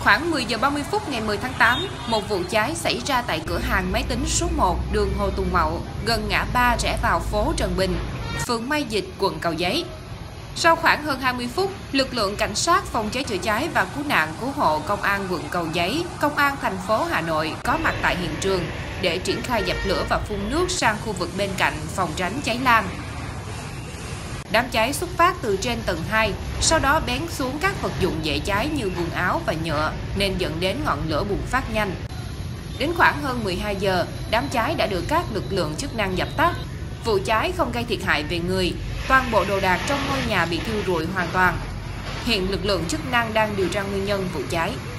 Khoảng 10 giờ 30 phút ngày 10 tháng 8, một vụ cháy xảy ra tại cửa hàng máy tính số 1 đường Hồ Tùng Mậu, gần ngã ba rẽ vào phố Trần Bình, phường Mai Dịch, quận Cầu Giấy. Sau khoảng hơn 20 phút, lực lượng cảnh sát phòng cháy chữa cháy và cứu nạn cứu hộ công an quận Cầu Giấy, công an thành phố Hà Nội có mặt tại hiện trường để triển khai dập lửa và phun nước sang khu vực bên cạnh phòng tránh cháy lan. Đám cháy xuất phát từ trên tầng 2, sau đó bén xuống các vật dụng dễ cháy như quần áo và nhựa nên dẫn đến ngọn lửa bùng phát nhanh. Đến khoảng hơn 12 giờ, đám cháy đã được các lực lượng chức năng dập tắt. Vụ cháy không gây thiệt hại về người, toàn bộ đồ đạc trong ngôi nhà bị thiêu rụi hoàn toàn. Hiện lực lượng chức năng đang điều tra nguyên nhân vụ cháy.